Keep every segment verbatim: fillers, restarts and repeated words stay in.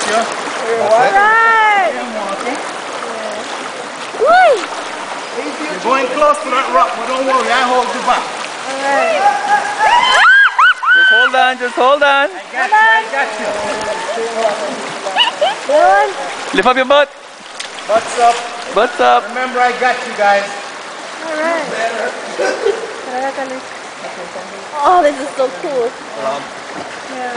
you. Right. Woo! You're going close to that rock, but don't worry, I hold you back. Alright. Just hold on, just hold on. I got you, I got you. One. Lift up your butt. What's up? Butts up. Remember, I got you guys. Alright. Oh, this is so cool. Yeah.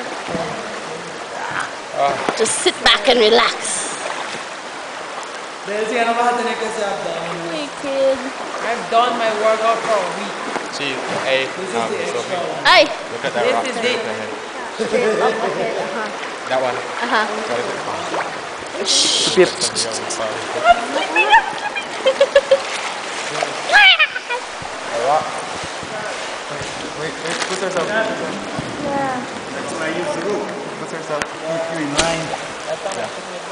Just sit back and relax. Hey kid. I've done my workout for a week. See, hey, um, Sophie, Hey. look at that rock. This is it. Straight up ahead. Uh-huh. That one. Uh-huh. What is it? Shh. Beep. A rock. Wait, wait, put yourself. Yeah. That's when I use the rope. Put yourself. You're in line. Yeah.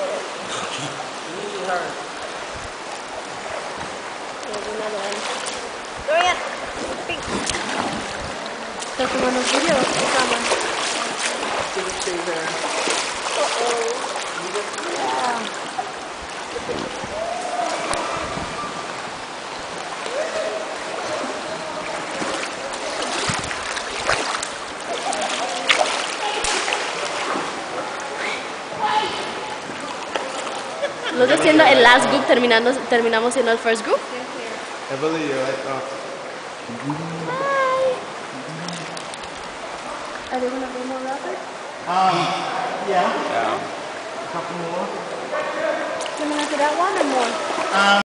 There's another one. Dorian! Pink! ¿Estás tomando video? Tama. Uh-oh. Yeah. ¿Los dos siendo el last group terminando, terminamos siendo el first group? Heavily, you're like, oh. Hi! Are they gonna be more rapid? Um, yeah. Yeah. A couple more. Similar to that one or more? Um,